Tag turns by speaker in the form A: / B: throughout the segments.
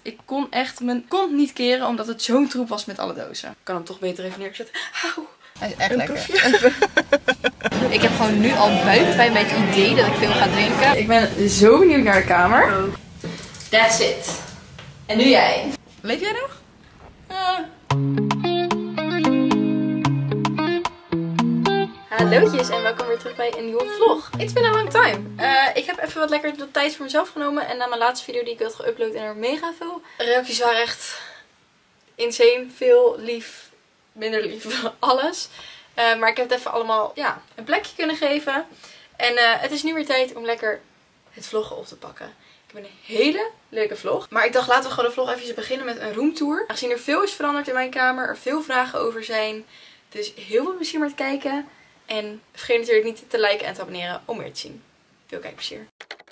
A: ik kon echt mijn kont niet keren omdat het zo'n troep was met alle dozen. Ik kan hem toch beter even neerzetten. Auw. Hij is echt lekker. Ik heb gewoon nu al buikpijn bij het idee dat ik veel ga drinken. Ik ben zo benieuwd naar de kamer. That's it. En nu jij. Leef jij nog? Hallootjes en welkom weer terug bij een nieuwe vlog. It's been a long time. Ik heb even wat lekker de tijd voor mezelf genomen. En na mijn laatste video die ik had geüpload en er mega veel reacties waren, echt insane. Veel, lief, minder lief, alles. Maar ik heb het even allemaal een plekje kunnen geven. En het is nu weer tijd om lekker het vloggen op te pakken. Ik heb een hele leuke vlog. Maar ik dacht, laten we gewoon de vlog even beginnen met een roomtour. Aangezien er veel is veranderd in mijn kamer, er veel vragen over zijn. Dus heel veel plezier met kijken. En vergeet natuurlijk niet te liken en te abonneren om meer te zien. Veel kijkplezier.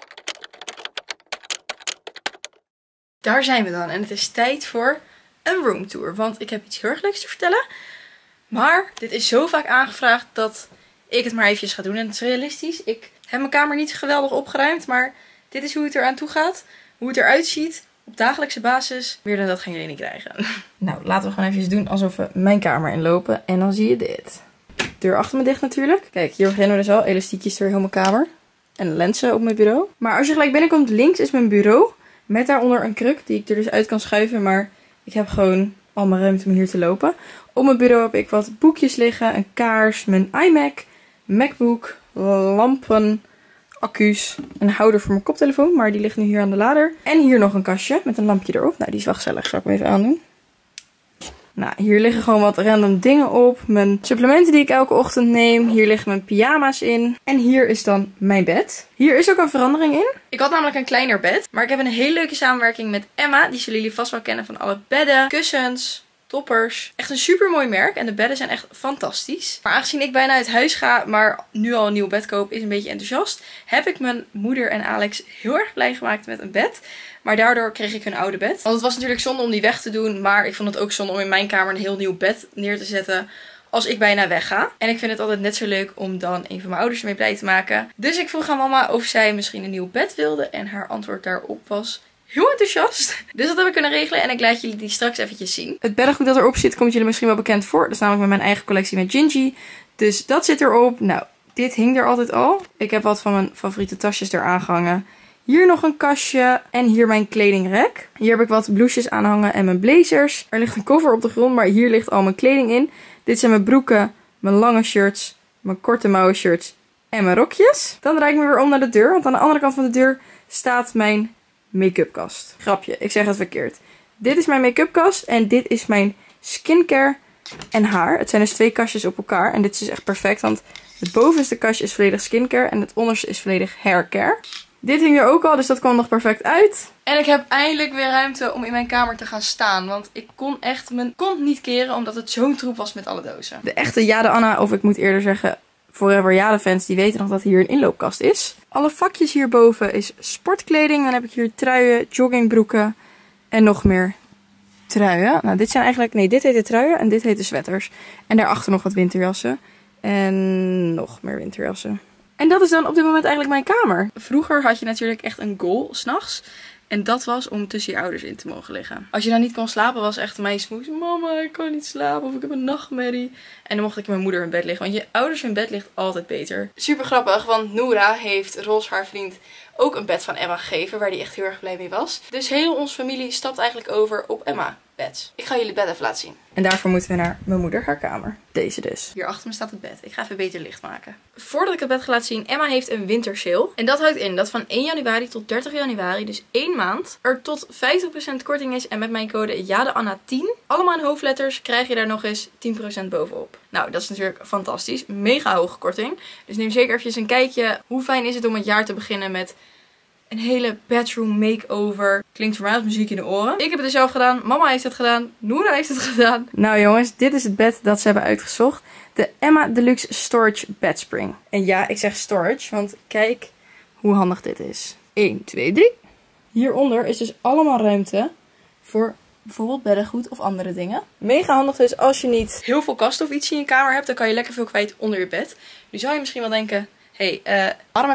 A: Daar zijn we dan. En het is tijd voor een roomtour. Want ik heb iets heel erg leuks te vertellen. Maar dit is zo vaak aangevraagd dat ik het maar eventjes ga doen. En het is realistisch. Ik heb mijn kamer niet geweldig opgeruimd. Maar dit is hoe het eraan toe gaat. Hoe het eruit ziet. Op dagelijkse basis. Meer dan dat gaan jullie niet krijgen. Nou, laten we gewoon even doen alsof we mijn kamer inlopen. En dan zie je dit. Deur achter me dicht natuurlijk. Kijk, hier beginnen we dus al. Elastiekjes door heel mijn kamer. En lenzen op mijn bureau. Maar als je gelijk binnenkomt, links is mijn bureau. Met daaronder een kruk die ik er dus uit kan schuiven. Maar ik heb gewoon al mijn ruimte om hier te lopen. Op mijn bureau heb ik wat boekjes liggen. Een kaars, mijn iMac, MacBook, lampen, accu's. Een houder voor mijn koptelefoon. Maar die ligt nu hier aan de lader. En hier nog een kastje met een lampje erop. Nou, die is wel gezellig. Zal ik hem even aandoen. Nou, hier liggen gewoon wat random dingen op. Mijn supplementen die ik elke ochtend neem. Hier liggen mijn pyjama's in. En hier is dan mijn bed. Hier is ook een verandering in. Ik had namelijk een kleiner bed. Maar ik heb een hele leuke samenwerking met Emma. Die zullen jullie vast wel kennen van alle bedden, kussens, toppers. Echt een super mooi merk. En de bedden zijn echt fantastisch. Maar aangezien ik bijna uit huis ga, maar nu al een nieuw bed koop, is een beetje enthousiast. Heb ik mijn moeder en Alex heel erg blij gemaakt met een bed. Maar daardoor kreeg ik hun oude bed. Want het was natuurlijk zonde om die weg te doen. Maar ik vond het ook zonde om in mijn kamer een heel nieuw bed neer te zetten als ik bijna wegga. En ik vind het altijd net zo leuk om dan een van mijn ouders mee blij te maken. Dus ik vroeg aan mama of zij misschien een nieuw bed wilde. En haar antwoord daarop was heel enthousiast. Dus dat heb ik kunnen regelen en ik laat jullie die straks eventjes zien. Het beddengoed dat erop zit komt jullie misschien wel bekend voor. Dat is namelijk met mijn eigen collectie met Gingy. Dus dat zit erop. Nou, dit hing er altijd al. Ik heb wat van mijn favoriete tasjes eraan gehangen. Hier nog een kastje en hier mijn kledingrek. Hier heb ik wat blouses aan hangen en mijn blazers. Er ligt een koffer op de grond, maar hier ligt al mijn kleding in. Dit zijn mijn broeken, mijn lange shirts, mijn korte mouwen shirts en mijn rokjes. Dan draai ik me weer om naar de deur, want aan de andere kant van de deur staat mijn make-up kast. Grapje, ik zeg het verkeerd. Dit is mijn make-up kast en dit is mijn skincare en haar. Het zijn dus twee kastjes op elkaar en dit is dus echt perfect, want het bovenste kastje is volledig skincare en het onderste is volledig haircare. Dit hing er ook al, dus dat kwam nog perfect uit. En ik heb eindelijk weer ruimte om in mijn kamer te gaan staan. Want ik kon echt mijn kont niet keren, omdat het zo'n troep was met alle dozen. De echte Jade Anna, of ik moet eerder zeggen Forever Jade fans, die weten nog dat hier een inloopkast is. Alle vakjes hierboven is sportkleding. Dan heb ik hier truien, joggingbroeken en nog meer truien. Nou, dit zijn eigenlijk, nee, dit heet de truien en dit heet de sweaters. En daarachter nog wat winterjassen. En nog meer winterjassen. En dat is dan op dit moment eigenlijk mijn kamer. Vroeger had je natuurlijk echt een goal 's nachts. En dat was om tussen je ouders in te mogen liggen. Als je dan niet kon slapen was echt mijn smoes. Mama, ik kan niet slapen of ik heb een nachtmerrie. En dan mocht ik met mijn moeder in bed liggen. Want je ouders in bed ligt altijd beter. Super grappig, want Noora heeft Ros, haar vriend, ook een bed van Emma gegeven. Waar die echt heel erg blij mee was. Dus heel onze familie stapt eigenlijk over op Emma bed. Ik ga jullie het bed even laten zien. En daarvoor moeten we naar mijn moeder, haar kamer. Deze dus. Hier achter me staat het bed. Ik ga even beter licht maken. Voordat ik het bed ga laten zien, Emma heeft een wintersale. En dat houdt in dat van 1 januari tot 30 januari, dus 1 maand, er tot 50% korting is. En met mijn code JadeAnna10, allemaal in hoofdletters, krijg je daar nog eens 10% bovenop. Nou, dat is natuurlijk fantastisch. Mega hoge korting. Dus neem zeker even een kijkje. Hoe fijn is het om het jaar te beginnen met een hele bedroom makeover. Klinkt voor mij als muziek in de oren. Ik heb het er zelf gedaan. Mama heeft het gedaan. Noora heeft het gedaan. Nou jongens, dit is het bed dat ze hebben uitgezocht. De Emma Deluxe Storage Bedspring. En ja, ik zeg storage, want kijk hoe handig dit is. 1, 2, 3. Hieronder is dus allemaal ruimte voor bijvoorbeeld beddengoed of andere dingen. Mega handig dus als je niet heel veel kasten of iets in je kamer hebt. Dan kan je lekker veel kwijt onder je bed. Nu zou je misschien wel denken, hey, waarom heb je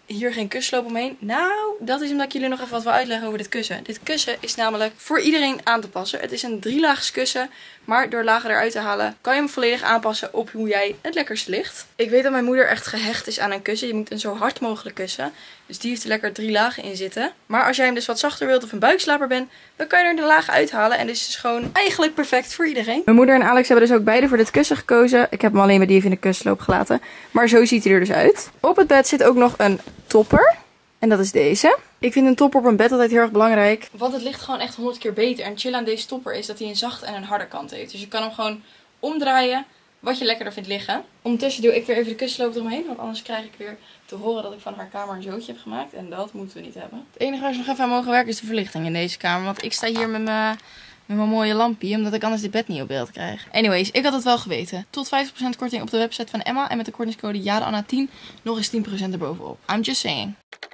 A: hier geen kussensloop omheen? Nou, dat is omdat ik jullie nog even wat wil uitleggen over dit kussen. Dit kussen is namelijk voor iedereen aan te passen. Het is een 3-laags kussen, maar door lagen eruit te halen kan je hem volledig aanpassen op hoe jij het lekkerst ligt. Ik weet dat mijn moeder echt gehecht is aan een kussen. Je moet een zo hard mogelijk kussen. Dus die heeft er lekker 3 lagen in zitten. Maar als jij hem dus wat zachter wilt of een buikslaper bent, dan kan je er de lagen uithalen. En dit is dus gewoon eigenlijk perfect voor iedereen. Mijn moeder en Alex hebben dus ook beide voor dit kussen gekozen. Ik heb hem alleen bij die even in de kussensloop gelaten. Maar zo ziet hij er dus uit. Op het bed zit ook nog een topper. En dat is deze. Ik vind een topper op een bed altijd heel erg belangrijk. Want het ligt gewoon echt 100 keer beter. En chill aan deze topper is dat hij een zachte en een harde kant heeft. Dus je kan hem gewoon omdraaien wat je lekkerder vindt liggen. Ondertussen doe ik weer even de kussensloop eromheen. Want anders krijg ik weer te horen dat ik van haar kamer een zootje heb gemaakt. En dat moeten we niet hebben. Het enige waar ze nog even aan mogen werken is de verlichting in deze kamer. Want ik sta hier met mijn mooie lampje. Omdat ik anders dit bed niet op beeld krijg. Anyways, ik had het wel geweten. Tot 50% korting op de website van Emma. En met de kortingscode JADEANNA10 nog eens 10% erbovenop. I'm just saying.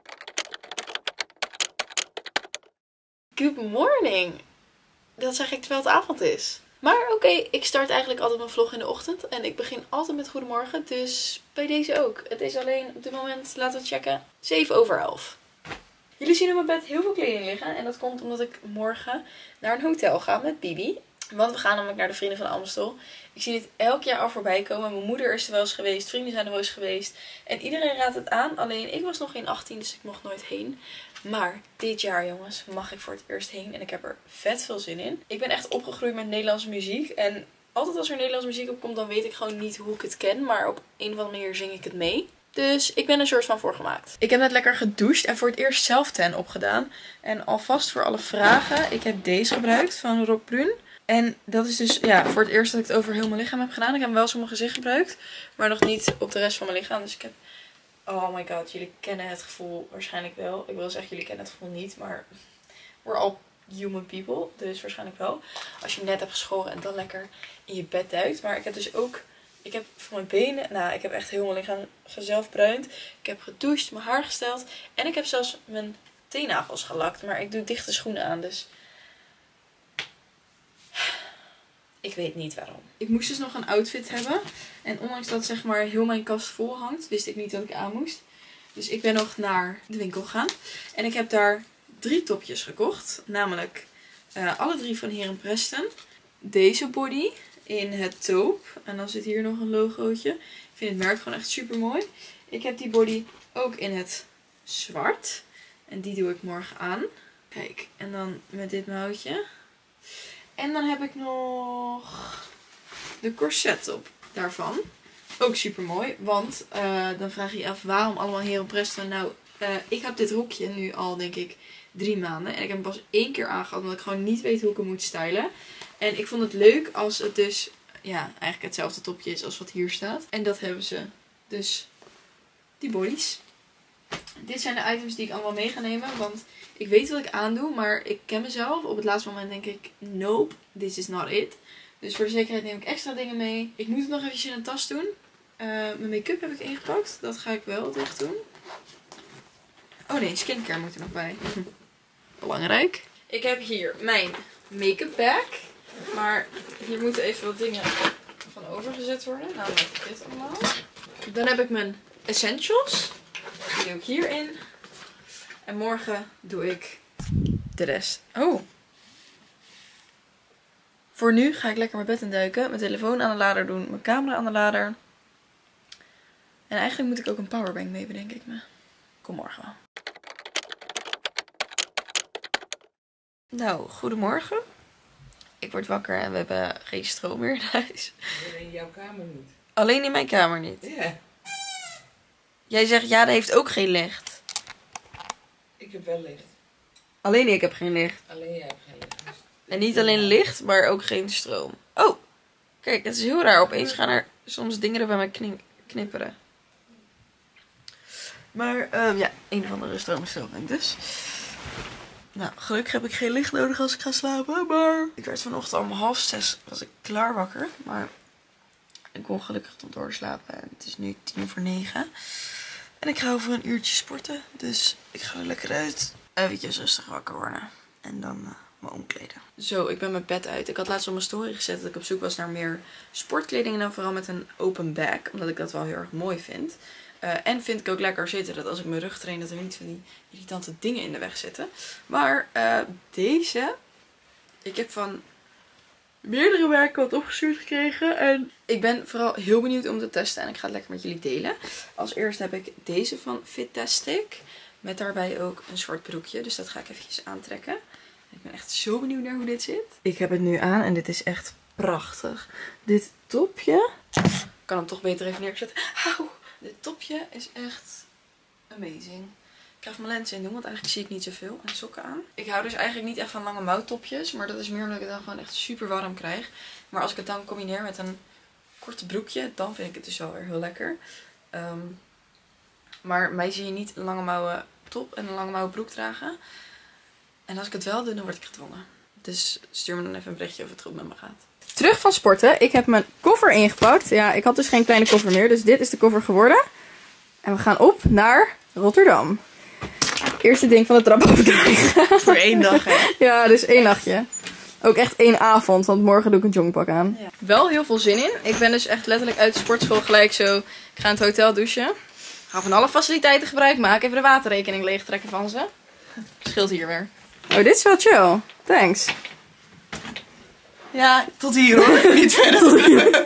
A: Good morning. Dat zeg ik terwijl het avond is. Maar oké, ik start eigenlijk altijd mijn vlog in de ochtend. En ik begin altijd met goedemorgen. Dus bij deze ook. Het is alleen op dit moment, laten we checken, 7:11. Jullie zien op mijn bed heel veel kleding liggen. En dat komt omdat ik morgen naar een hotel ga met Bibi. Want we gaan namelijk naar de Vrienden van Amstel. Ik zie dit elk jaar al voorbij komen. Mijn moeder is er wel eens geweest. Vrienden zijn er wel eens geweest. En iedereen raadt het aan. Alleen ik was nog geen 18, dus ik mocht nooit heen. Maar dit jaar, jongens, mag ik voor het eerst heen. En ik heb er vet veel zin in. Ik ben echt opgegroeid met Nederlandse muziek. En altijd als er Nederlandse muziek opkomt, dan weet ik gewoon niet hoe ik het ken. Maar op een of andere manier zing ik het mee. Dus ik ben er soort van voor gemaakt. Ik heb net lekker gedoucht en voor het eerst zelftan opgedaan. En alvast voor alle vragen. Ik heb deze gebruikt van Rock Brun. En dat is dus ja, voor het eerst dat ik het over heel mijn lichaam heb gedaan. Ik heb hem wel eens op mijn gezicht gebruikt. Maar nog niet op de rest van mijn lichaam. Dus ik heb... Oh my god, jullie kennen het gevoel waarschijnlijk wel. Ik wil zeggen, jullie kennen het gevoel niet. Maar we're all human people. Dus waarschijnlijk wel. Als je net hebt geschoren en dan lekker in je bed duikt. Maar ik heb dus ook... Ik heb voor mijn benen... Nou, ik heb echt heel mijn lichaam gezelfbruind. Ik heb gedoucht, mijn haar gesteld. En ik heb zelfs mijn teennagels gelakt. Maar ik doe dichte schoenen aan, dus... Ik weet niet waarom. Ik moest dus nog een outfit hebben. En ondanks dat zeg maar heel mijn kast vol hangt, wist ik niet dat ik aan moest. Dus ik ben nog naar de winkel gegaan. En ik heb daar 3 topjes gekocht. Namelijk alle 3 van Heer & Preston. Deze body in het taupe. En dan zit hier nog een logootje. Ik vind het merk gewoon echt super mooi. Ik heb die body ook in het zwart. En die doe ik morgen aan. Kijk, en dan met dit mouwtje. En dan heb ik nog de corset op daarvan. Ook super mooi. Want dan vraag je je af waarom allemaal Heer & Preston. Nou, ik heb dit rokje nu al denk ik 3 maanden. En ik heb hem pas 1 keer aangehad. Omdat ik gewoon niet weet hoe ik hem moet stylen. En ik vond het leuk als het dus ja, eigenlijk hetzelfde topje is als wat hier staat. En dat hebben ze. Dus die bodies. Dit zijn de items die ik allemaal mee ga nemen. Want ik weet wat ik aandoe. Maar ik ken mezelf. Op het laatste moment denk ik, nope, this is not it. Dus voor de zekerheid neem ik extra dingen mee. Ik moet het nog eventjes in een tas doen. Mijn make-up heb ik ingepakt. Dat ga ik wel dicht doen. Oh nee, skincare moet er nog bij. Belangrijk. Ik heb hier mijn make-up bag. Maar hier moeten even wat dingen van overgezet worden. Namelijk dit allemaal. Dan heb ik mijn essentials. Die doe ik hierin. En morgen doe ik de rest. Oh. Voor nu ga ik lekker mijn bed induiken. Mijn telefoon aan de lader doen. Mijn camera aan de lader. En eigenlijk moet ik ook een powerbank mee, bedenk ik me. Kom morgen wel. Nou, goedemorgen. Ik word wakker en we hebben geen stroom meer in huis.
B: Alleen in jouw kamer niet.
A: Alleen in mijn kamer niet.
B: Ja.
A: Jij zegt, ja, dat heeft ook geen licht.
B: Ik heb wel licht.
A: Alleen ik heb geen licht.
B: Alleen jij hebt geen licht. Dus...
A: En niet alleen licht, maar ook geen stroom. Oh, kijk, het is heel raar. Opeens gaan er soms dingen er bij mij knipperen. Maar ja, een of andere stroomstoring dus. Nou, gelukkig heb ik geen licht nodig als ik ga slapen. Maar ik werd vanochtend om 5:30 was ik klaar wakker. Maar ik kon gelukkig tot doorslapen. En het is nu 8:50. En ik ga over een uurtje sporten. Dus ik ga er lekker uit. Eventjes rustig wakker worden. En dan me omkleden. Zo, ik ben mijn bed uit. Ik had laatst op mijn story gezet dat ik op zoek was naar meer sportkleding. En dan vooral met een open bag. Omdat ik dat wel heel erg mooi vind. En vind ik ook lekker zitten. Dat als ik mijn rug train, dat er niet van die irritante dingen in de weg zitten. Maar deze... Ik heb van meerdere merken wat opgestuurd gekregen. En ik ben vooral heel benieuwd om te testen. En ik ga het lekker met jullie delen. Als eerste heb ik deze van Fitastic. Met daarbij ook een zwart broekje. Dus dat ga ik eventjes aantrekken. Ik ben echt zo benieuwd naar hoe dit zit. Ik heb het nu aan en dit is echt prachtig. Dit topje... Ik kan hem toch beter even neerzetten. Auw! Dit topje is echt amazing. Ik ga even mijn lens in doen, want eigenlijk zie ik niet zoveel. En sokken aan. Ik hou dus eigenlijk niet echt van lange mouwtopjes. Maar dat is meer omdat ik het dan gewoon echt super warm krijg. Maar als ik het dan combineer met een korte broekje, dan vind ik het dus wel weer heel lekker. Maar mij zie je niet een lange mouwen top en een lange mouwen broek dragen. En als ik het wel doe, dan word ik gedwongen. Dus stuur me dan even een berichtje of het goed met me gaat. Terug van sporten. Ik heb mijn koffer ingepakt. Ja, ik had dus geen kleine koffer meer. Dus dit is de koffer geworden. En we gaan op naar Rotterdam. Eerste ding van de trap afkrijgen.
B: Voor 1 dag, hè?
A: Ja, dus 1 nachtje. Ook echt 1 avond, want morgen doe ik een jongpak aan. Ja. Wel heel veel zin in. Ik ben dus echt letterlijk uit de sportschool gelijk zo. Ik ga in het hotel douchen. Ga van alle faciliteiten gebruik maken. Even de waterrekening leegtrekken van ze. Scheelt hier weer. Oh, dit is wel chill. Thanks.
B: Ja, tot hier hoor. Niet verder. Tot hier.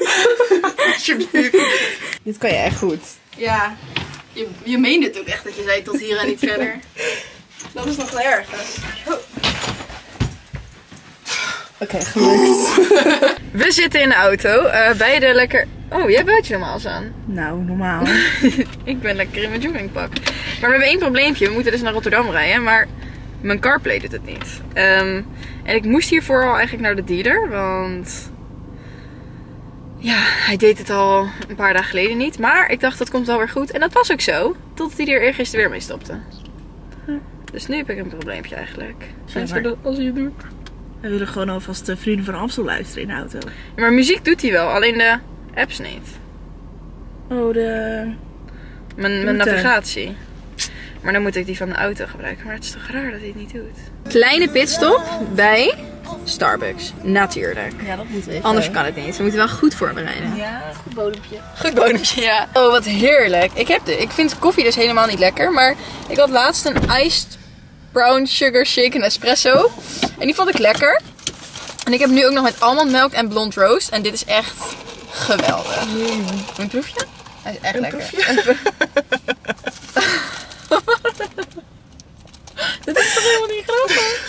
A: Dit kan je echt goed. Ja, je meende het ook echt dat je zei tot hier en niet verder. Dat is nog wel erg. Oké, gelukt. We zitten in de auto. Beide lekker... Oh, jij buit je normaal aan.
B: Nou, normaal.
A: Ik ben lekker in mijn joggingpak. Maar we hebben 1 probleempje. We moeten dus naar Rotterdam rijden, maar mijn CarPlay doet het niet. En ik moest hiervoor al eigenlijk naar de dealer, want... Ja, hij deed het al een paar dagen geleden niet. Maar ik dacht, dat komt wel weer goed. En dat was ook zo. Totdat hij er eergisteren weer mee stopte. Dus nu heb ik een probleempje eigenlijk. Als hij het doet.
B: We willen gewoon alvast de Vrienden van Amstel luisteren in de auto.
A: Ja, maar muziek doet hij wel. Alleen de apps niet.
B: Oh,
A: Mijn navigatie. Maar dan moet ik die van de auto gebruiken. Maar het is toch raar dat hij het niet doet. Kleine pitstop bij Starbucks. Natuurlijk.
B: Ja, dat moet even.
A: Anders kan het niet. We moeten wel goed voorbereiden.
B: Ja, goed bodempje.
A: Goed bodempje, ja. Oh, wat heerlijk. Ik vind koffie dus helemaal niet lekker. Maar ik had laatst een iced brown sugar shaken espresso. En die vond ik lekker. En ik heb nu ook nog met almondmelk en blond roast. En dit is echt geweldig. Een proefje? Hij is echt lekker. Dit is toch helemaal niet grappig?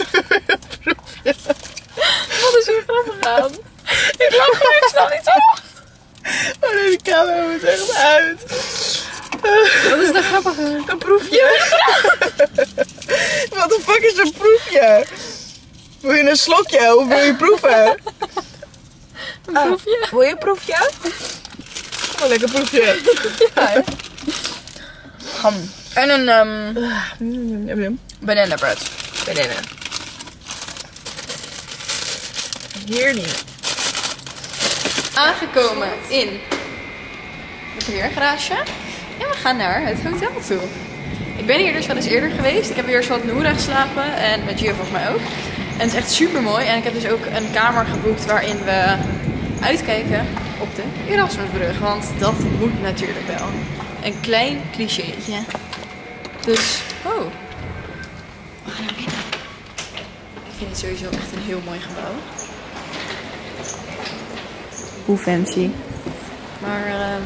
A: Wat is hier grappig aan? Ik lach gewoon, ik snap niet zo.
B: Oh nee, de camera moet echt uit.
A: Wat is er grappig aan?
B: Een proefje. Wat de fuck is een proefje? Wil je een slokje of wil je proeven?
A: Een proefje?
B: Wil je een proefje? Oh, lekker proefje.
A: Ja, hè? En een banana bread.
B: Banana. Heerlijk.
A: Aangekomen in de parkeergarage. En we gaan naar het hotel toe. Ik ben hier dus wel eens eerder geweest. Ik heb hier eens wat Noora geslapen. En met Gio volgens mij ook. En het is echt super mooi. En ik heb dus ook een kamer geboekt waarin we uitkijken op de Erasmusbrug. Want dat moet natuurlijk wel. Een klein clichétje. Dus, oh. We gaan naar binnen. Ik vind het sowieso echt een heel mooi gebouw. Hoe fancy. Maar,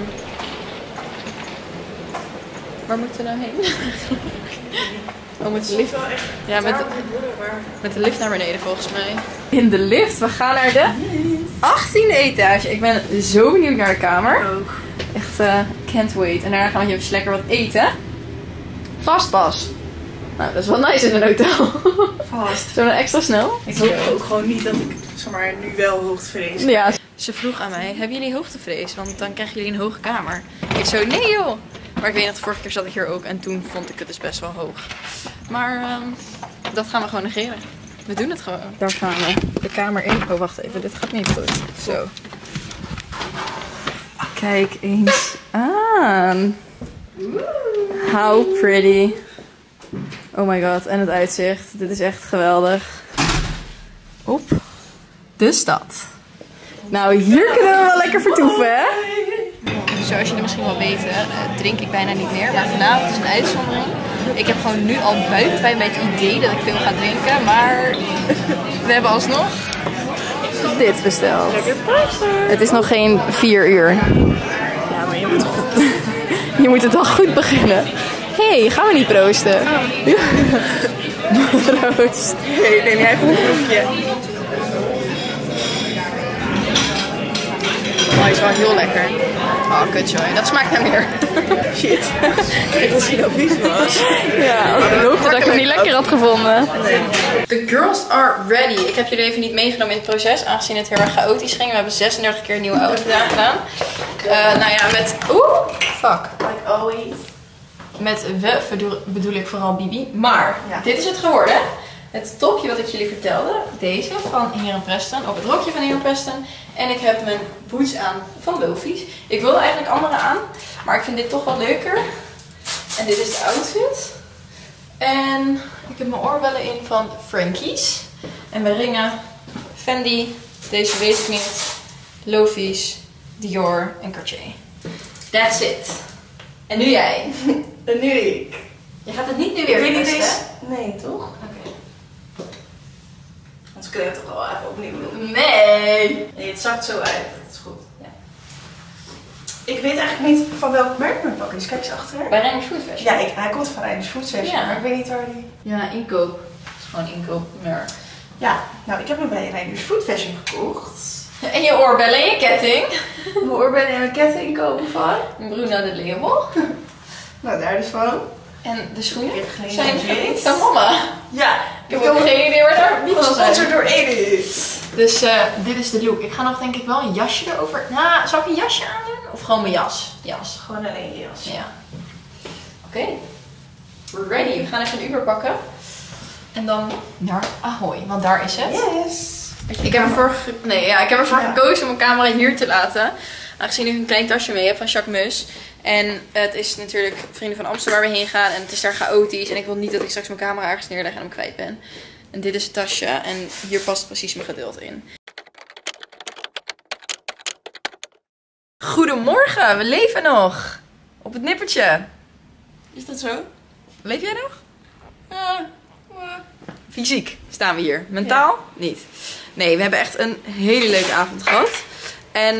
A: waar moeten we nou heen? Oh, met de lift. Ja, met de lift naar beneden volgens mij. In de lift. We gaan naar de 18e etage. Ik ben zo benieuwd naar de kamer.
B: Ook.
A: Echt, can't wait. En daarna gaan we even lekker wat eten. Vastpas. Nou, dat is wel nice in een hotel.
B: Vast.
A: Zullen we extra snel?
B: Ik hoop ook gewoon niet dat ik, zeg maar, nu wel hoogtevrees.
A: Ja. Ze vroeg aan mij, hebben jullie hoogtevrees? Want dan krijgen jullie een hoge kamer. Ik zo, nee joh. Maar ik weet dat de vorige keer zat ik hier ook en toen vond ik het dus best wel hoog. Maar dat gaan we gewoon negeren. We doen het gewoon. Daar gaan we de kamer in. Oh, wacht even. Dit gaat niet goed. Zo. Kijk eens aan. How pretty. Oh my god. En het uitzicht. Dit is echt geweldig. Op de stad. Nou, hier kunnen we wel lekker vertoeven, hè? zoals jullie misschien wel weten, drink ik bijna niet meer. Maar vanavond is een uitzondering. Ik heb gewoon nu al buikpijn bij het idee dat ik veel ga drinken. Maar we hebben alsnog dit besteld. Het is nog geen 4 uur.
B: Ja, maar je moet
A: Je moet het al goed beginnen. Hé, gaan we niet proosten? Oh. Proost.
B: Hey, neem jij even een proefje?
A: Oh, hij is wel heel lekker. Oh, kutjoy. Dat smaakt naar meer.
B: Shit. Ik wist niet dat het vies was.
A: Ja, ik hoopte dat ik hem niet lekker had gevonden. The girls are ready. Ik heb jullie even niet meegenomen in het proces, aangezien het heel erg chaotisch ging. We hebben 36 keer een nieuwe outfit aangedaan. Nou ja, met... Oeh, fuck.
B: Like always.
A: Met we bedoel ik vooral Bibi. Maar ja, dit is het geworden. Het topje wat ik jullie vertelde. Deze van Heer & Preston. Op het rokje van Heer & Preston. En ik heb mijn boots aan van Lofies. Ik wilde eigenlijk andere aan. Maar ik vind dit toch wel leuker. En dit is de outfit. En ik heb mijn oorbellen in van Frankie's. En mijn ringen Fendi. Deze weet ik niet. Lofies, Dior en Cartier. That's it. En nu jij.
B: En nu ik.
A: Je gaat het niet nu weer testen?
B: Nee, toch?
A: Oké.
B: Anders kunnen we het toch wel even opnieuw doen.
A: Nee!
B: Nee, het zakt zo uit. Dat is goed.
A: Ja.
B: Ik weet eigenlijk niet van welk merk mijn pak is. Kijk eens achter.
A: Bij Reinders Food Fashion?
B: Ja, hij komt van Reinders Food Fashion.
A: Ja.
B: Maar ik weet niet waar die...
A: Ja, inkoop. Het is gewoon inkoopmerk.
B: Ja, nou ik heb hem bij Reinders Food Fashion gekocht.
A: En je oorbellen en je ketting.
B: Mijn oorbellen en mijn ketting komen van...
A: Bruno de Label.
B: Nou, daar dus van.
A: En de schoenen
B: zijn
A: niet van mama.
B: Ja.
A: Ik heb ook geen idee waar daar niet van zijn.
B: Gesponsord door Edith.
A: Dus dit is de look. Ik ga nog denk ik wel een jasje erover. Nou, zal ik een jasje aandoen? Of gewoon mijn jas? Jas.
B: Gewoon alleen je jas.
A: Ja. Oké. We're ready. We gaan even een Uber pakken. En dan naar Ahoy. Want daar is het.
B: Yes.
A: Ik heb ervoor gekozen om mijn camera hier te laten. Aangezien ik een klein tasje mee heb van Jacques Mus. En het is natuurlijk Vrienden van Amsterdam waar we heen gaan. En het is daar chaotisch. En ik wil niet dat ik straks mijn camera ergens neerleg en hem kwijt ben. En dit is het tasje. En hier past precies mijn gedeelte in. Goedemorgen, we leven nog. Op het nippertje. Is dat zo? Leef jij nog? Fysiek staan we hier. Mentaal? Niet. Nee, we hebben echt een hele leuke avond gehad. En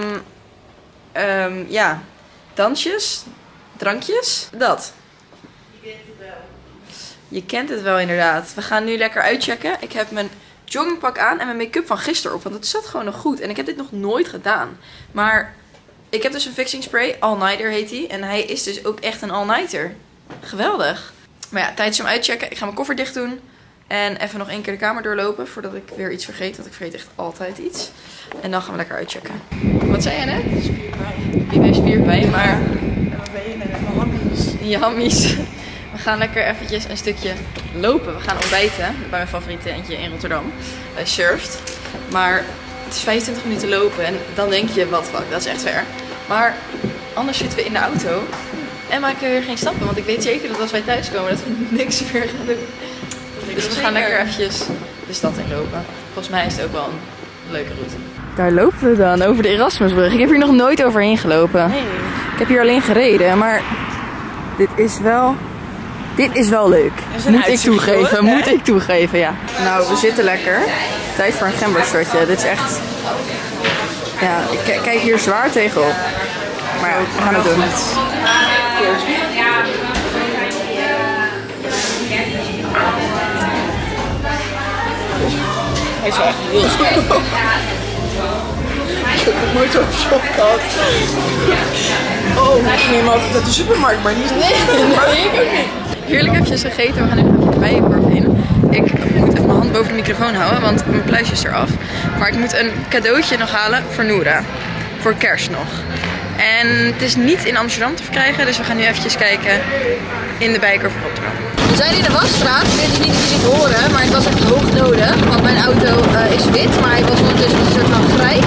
A: ja, dansjes, drankjes, dat.
B: Je kent het wel.
A: Je kent het wel inderdaad. We gaan nu lekker uitchecken. Ik heb mijn joggingpak aan en mijn make-up van gisteren op. Want het zat gewoon nog goed. En ik heb dit nog nooit gedaan. Maar ik heb dus een fixing spray. All-nighter heet hij. En hij is dus ook echt een all-nighter. Geweldig. Maar ja, tijdens hem uitchecken. Ik ga mijn koffer dicht doen. En even nog 1 keer de kamer doorlopen voordat ik weer iets vergeet. Want ik vergeet echt altijd iets. En dan gaan we lekker uitchecken. Wat zei jij net?
B: Spierpijn.
A: Wie bij spierpijn, maar...
B: En wat ben je net? Mijn hammies.
A: Jammies. We gaan lekker eventjes een stukje lopen. We gaan ontbijten bij mijn favoriete eentje in Rotterdam. Bij Surft. Maar het is 25 minuten lopen. En dan denk je, wat fuck, dat is echt ver. Maar anders zitten we in de auto. En maken we weer geen stappen. Want ik weet zeker dat als wij thuiskomen dat we niks meer gaan doen. Dus we gaan lekker eventjes de stad in lopen. Volgens mij is het ook wel een leuke route. Daar lopen we dan, over de Erasmusbrug. Ik heb hier nog nooit overheen gelopen.
B: Nee.
A: Ik heb hier alleen gereden, maar dit is wel leuk. Moet ik toegeven,
B: hoor,
A: moet ik toegeven, ja. Nou, we zitten lekker. Tijd voor een gembershotje. Dit is echt... Ja, ik kijk hier zwaar tegenop. Maar ja, we gaan het doen.
B: Hij is wel echt heel schoon. Ik heb nog nooit zo'n shop gehad. Oh, ik neem altijd uit de supermarkt, maar niet zo.
A: Nee, ik ook niet. Heerlijk eventjes gegeten. We gaan even de Bijenkorf in. Ik moet even mijn hand boven de microfoon houden, want mijn pluisje is eraf. Maar ik moet een cadeautje nog halen voor Noora. Voor kerst nog. En het is niet in Amsterdam te verkrijgen, dus we gaan nu eventjes kijken in de Bijenkorf Rotterdam. We zijn in de wasstraat. Dit is niet dat je het horen, maar het was echt hoog nodig. Want mijn auto is wit, maar hij was ondertussen een soort van grijs.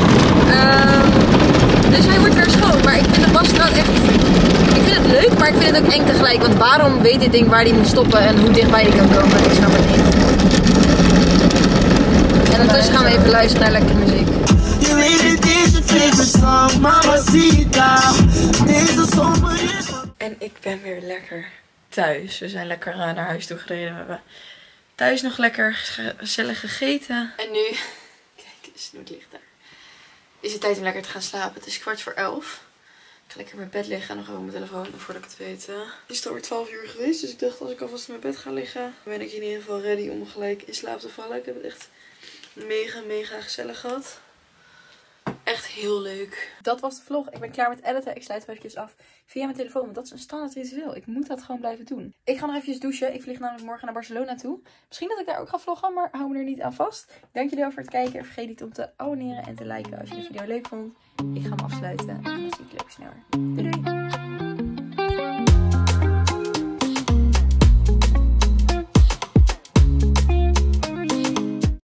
A: Dus hij wordt weer schoon. Maar ik vind de wasstraat echt... Ik vind het leuk, maar ik vind het ook eng tegelijk. Want waarom weet dit ding waar die moet stoppen en hoe dichtbij die kan komen? Ik snap het niet. En ondertussen gaan we even luisteren naar lekkere muziek. En ik ben weer lekker thuis. We zijn lekker naar huis toe gereden. We hebben thuis nog lekker gezellig gegeten. En nu, kijk eens hoe het ligt daar. Is het tijd om lekker te gaan slapen. Het is 11:15. Ik ga lekker in mijn bed liggen en dan ga ik op mijn telefoon. Voordat ik het weet is het alweer 12 uur geweest. Dus ik dacht als ik alvast in mijn bed ga liggen, dan ben ik in ieder geval ready om gelijk in slaap te vallen. Ik heb het echt mega gezellig gehad. Echt heel leuk. Dat was de vlog. Ik ben klaar met editen. Ik sluit even af via mijn telefoon. Want dat is een standaard ritueel. Ik moet dat gewoon blijven doen. Ik ga nog even douchen. Ik vlieg namelijk morgen naar Barcelona toe. Misschien dat ik daar ook ga vloggen. Maar hou me er niet aan vast. Dankjewel voor het kijken. Vergeet niet om te abonneren en te liken als je de video leuk vond. Ik ga hem afsluiten. En dan zie ik je lekker sneller. Doei doei.